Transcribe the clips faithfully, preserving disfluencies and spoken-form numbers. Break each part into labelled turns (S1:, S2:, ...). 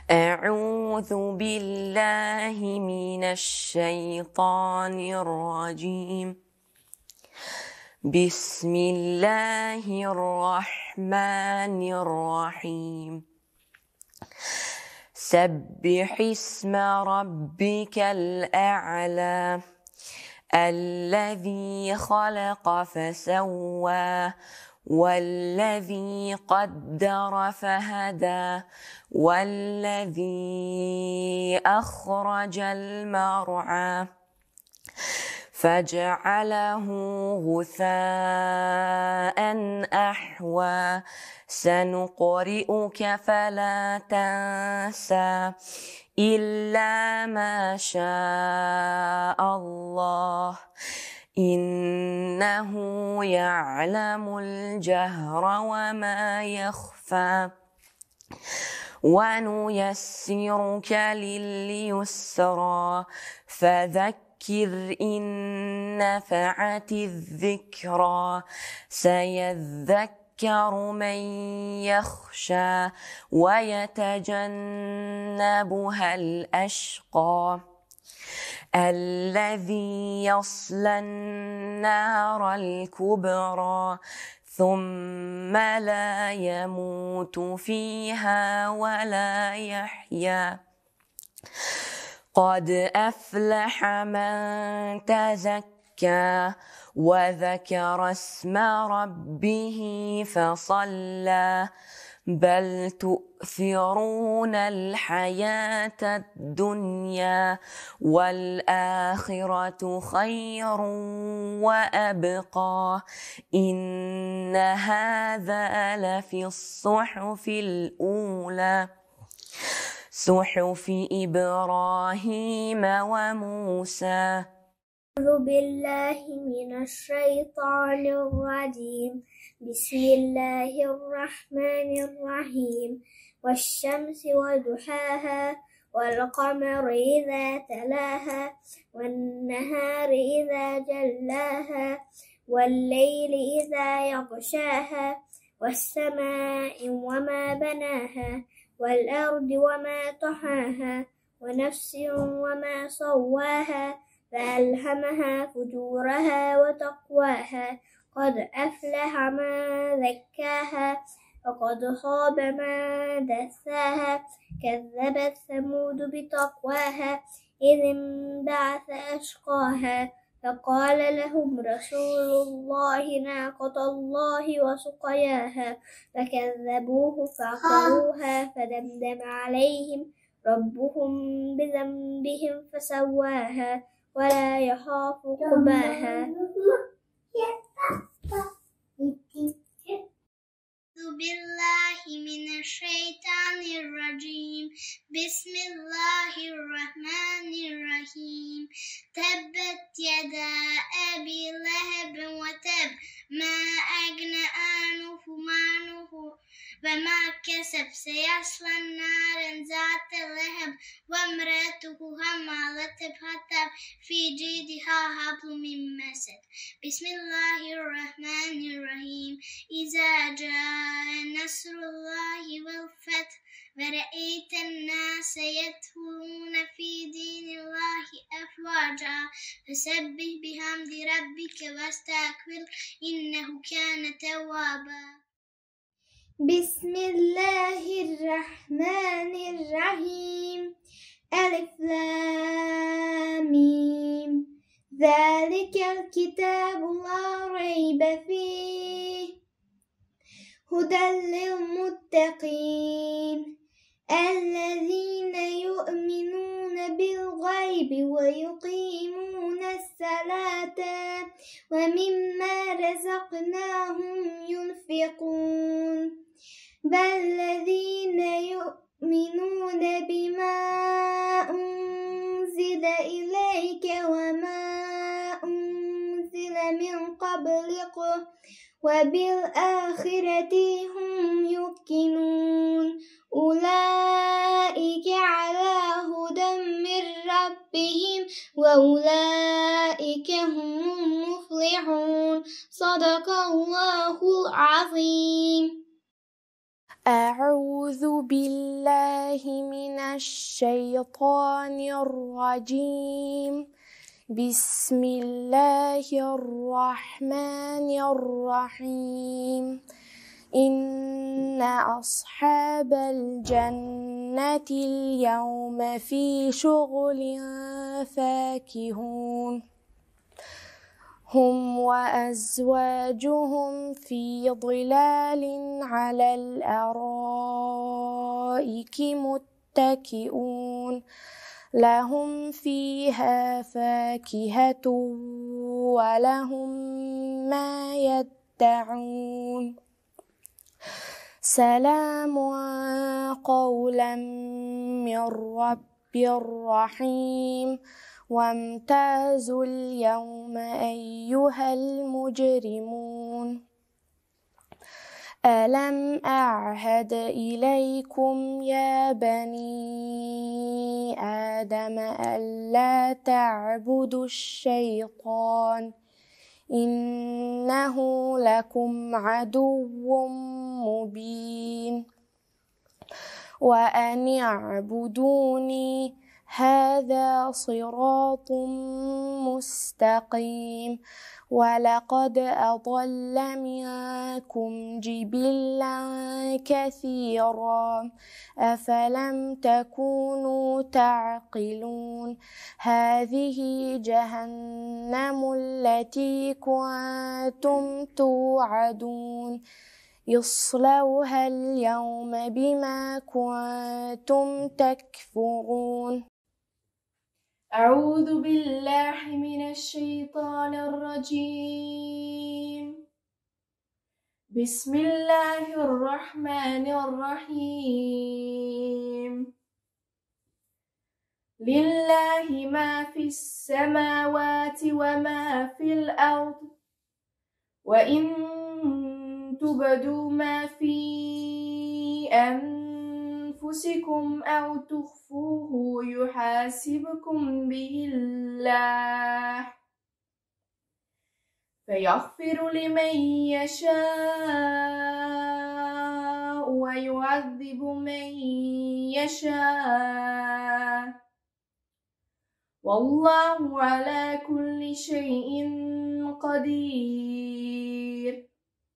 S1: أعوذ بالله من الشيطان الرجيم. بسم الله الرحمن الرحيم. سبح اسم ربك الأعلى الذي خلق فسوى والذي قدر فهدى والذي أخرج المرعى فجعله غثاء أحوى سنقرئك فلا تنسى إلا ما شاء الله إنه يعلم الجهر وما يخفى ونيسرك لليسرى فذكر إن نفعت الذكرى سيذكر من يخشى ويتجنبها الأشقى الذي يصلى النار الكبرى ثم لا يموت فيها ولا يحيا قد أفلح من تزكى وذكر اسم ربه فصلى بل تؤثرون الحياة الدنيا والآخرة خير وأبقى إن هذا لفي الصحف الأولى صحف إبراهيم وموسى.
S2: أعوذ بالله من الشيطان الرجيم. بسم الله الرحمن الرحيم. والشمس وضحاها والقمر إذا تلاها والنهار إذا جلاها والليل إذا يغشاها والسماء وما بناها والأرض وما طحاها ونفس وما سواها فألهمها فجورها وتقواها قد أفلح من زكاها وقد خاب من دساها كذبت ثمود بتقواها إذ انبعث أشقاها فقال لهم رسول الله ناقة الله وسقياها فكذبوه فعقروها فدمدم عليهم ربهم بذنبهم فسواها ولا يخاف عقباها.
S3: أعوذ بالله من الشيطان الرجيم. بسم الله الرحمن الرحيم. تبت يدا أبي لهب وتب ما أغنى عنه ماله وما كسب سيصلى نارا ذات لهب وامرأته حمالة الحطب في جيدها حبل من مسد. بسم الله الرحمن الرحيم. إذا جاء نصر الله والفتح ورأيت الناس يدخلون في دين الله أفواجا فسبح بحمد ربك واستغفر إنه كان توابا.
S2: بسم الله الرحمن الرحيم. ألف لام ميم. ذلك الكتاب لا ريب فيه هدى للمتقين الذين يؤمنون بالغيب ويقيمون الصلاة ومما رزقناهم ينفقون والذين يؤمنون بما أنزل إليك وما أنزل من قبلك وبالآخرة هم يوقنون أولئك على هدى من ربهم وأولئك هم المفلحون. صدق الله العظيم.
S4: أعوذ بالله من الشيطان الرجيم. بسم الله الرحمن الرحيم. إن أصحاب الجنة اليوم في شغل فاكهون هم وأزواجهم في ظلال على الأرائك متكئون لهم فيها فاكهة ولهم ما يدعون سلام قولا من رب رحيم وامتازوا اليوم أيها المجرمون ألم أعهد إليكم يا بني آدم ألا تعبدوا الشيطان إنه لكم عدو مبين وأن اعبدوني هذا صراط مستقيم ولقد أضل منكم جبلا كثيرا أفلم تكونوا تعقلون هذه جهنم التي كنتم توعدون اصلوها اليوم بما كنتم تكفرون.
S5: أعوذ بالله من الشيطان الرجيم. بسم الله الرحمن الرحيم. لله ما في السماوات وما في الأرض وإن تبدوا ما في أنفسكم أو تخفوه يحاسبكم به الله فيغفر لمن يشاء ويعذب من يشاء والله على كل شيء قدير.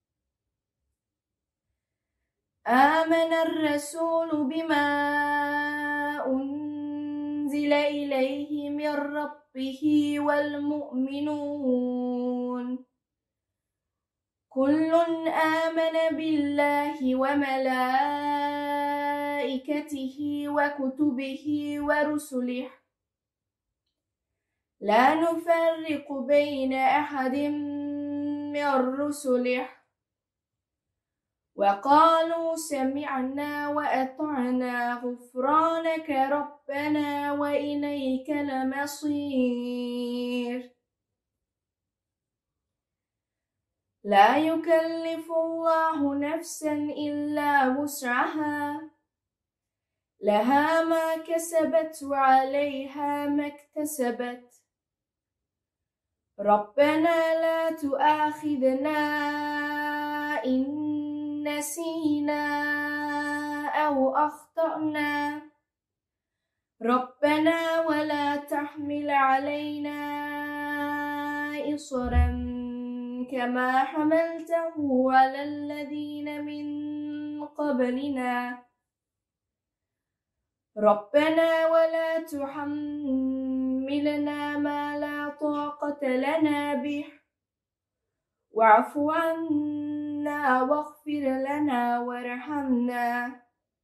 S5: آمن الرسول بما أنزل إليه من ربه والمؤمنون كل آمن بالله وملائكته وكتبه ورسله لا نفرق بين أحد من رسله وقالوا سمعنا وأطعنا غفرانك ربنا وإليك المصير. لا يكلف الله نفسا إلا وسعها لها ما كسبت وعليها ما اكتسبت ربنا لا تؤاخذنا إن نسينا أو أخطأنا ربنا ولا تحمل علينا إصرا كما حملته على الذين من قبلنا ربنا ولا تحملنا ما لا طاقة لنا به واعف عنا واغفر لنا وارحمنا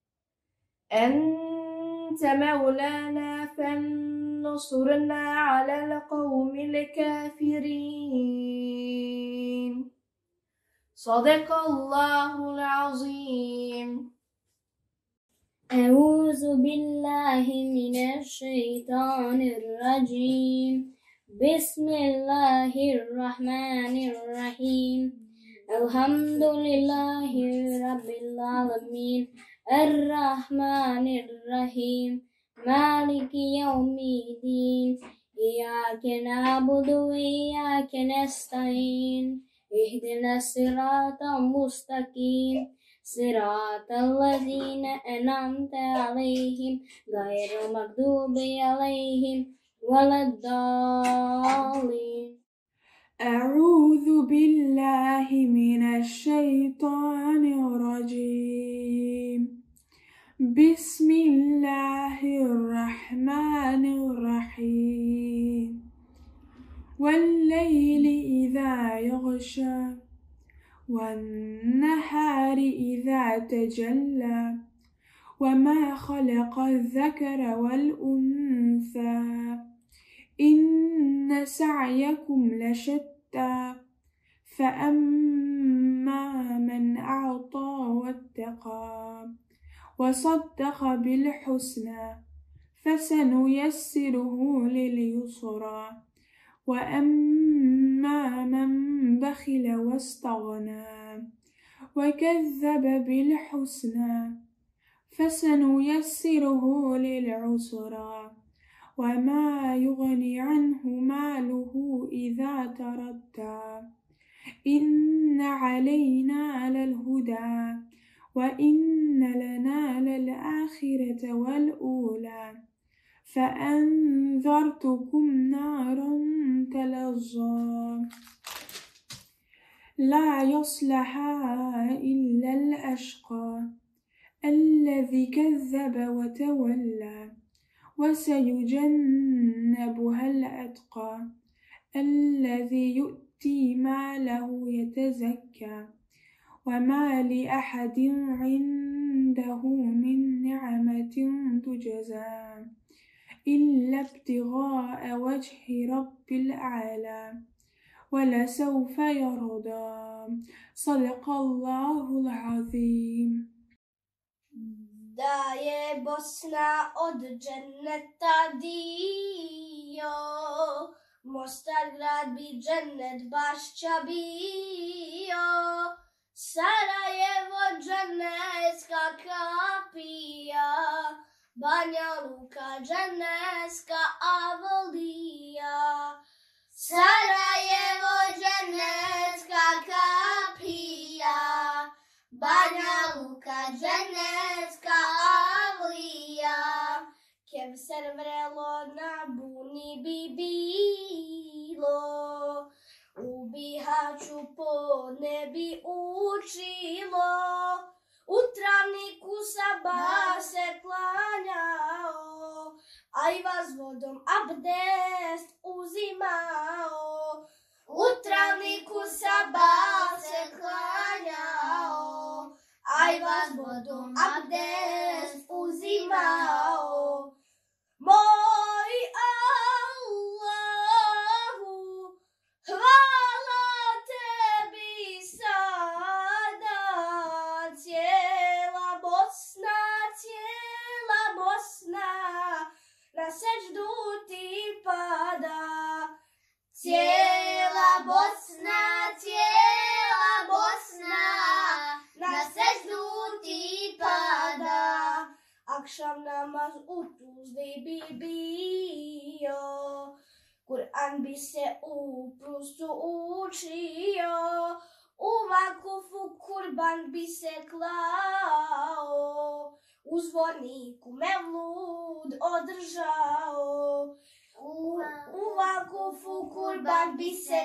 S5: أنت مولانا فانصرنا على القوم الكافرين. صدق الله العظيم.
S6: أعوذ بالله من الشيطان الرجيم. بسم الله الرحمن الرحيم. الحمد لله رب العالمين الرحمن الرحيم مالك يوم الدين إياك نعبد وإياك نستعين اهدنا الصراط المستقيم صراط الذين أنعمت عليهم غير المغضوب عليهم ولا الضالين.
S7: أعوذ بالله من الشيطان الرجيم. بسم الله الرحمن الرحيم. والليل إذا يغشى والنهار إذا تجلى وما خلق الذكر والأنثى إن سعيكم لشتى فأما من أعطى واتقى وصدق بالحسنى فسنيسره لليسرى وأما من بخل واستغنى وكذب بالحسنى فسنيسره للعسرى وما يغني عنه ماله إذا تردى إن علينا للهدى وإن لنا للآخرة والأولى فأنذرتكم نارا تلظى لا يصلها إلا الأشقى الذي كذب وتولى وسيجنبها الأتقى الذي يؤتي ماله يتزكى وما لأحد عنده من نعمة تجزى إلا ابتغاء وجه رب الأعلى ولسوف يرضى. صدق الله العظيم.
S5: Da je Bosna od dženneta dio, Mostar grad bi džennet bašća bio, Sarajevo džennetska kapija, Banja Luka džennetska avolija. Sarajevo džennetska kapija, Banja Luka džennetska avlija. Kevser vrelo na buni bi bilo, u Bihaću podne bi učilo, u travniku sabah se klanjao, ajva s vodom abdest uzimao. U travniku sabah se klanjao, ajva s vodom abdest uzimao. Moj Allahu, hvala tebi sada, cijela Bosna, cijela Bosna, na seždu ti pada. Cijela Bosna, cijela Bosna, na seždu ti pada. Akšam namaz u Tuzli bi bio, Kur'an bi se u Prustu učio, u Vakufu kurban bi se klao, u Zvorniku mevlud održao. U, u Vakufu kurban bi se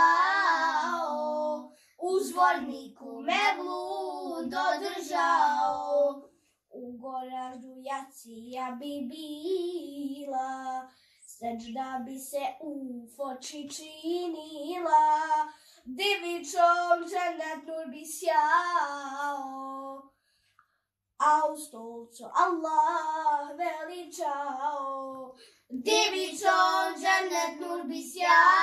S5: klao, u Zvorniku mevlud održao. U Goraždu jacija bi bila, seđda bi se u Foči činila, Divičom džennet nur bi sjao, a u stolcu Allah veličao. Divičom džennet nur bi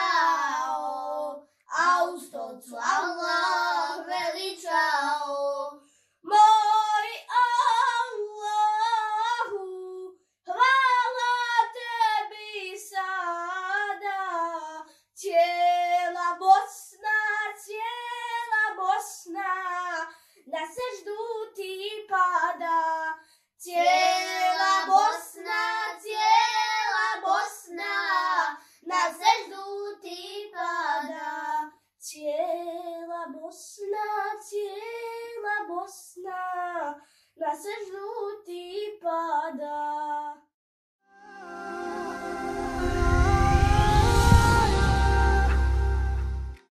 S5: sjao, a u stolcu Allah veličao.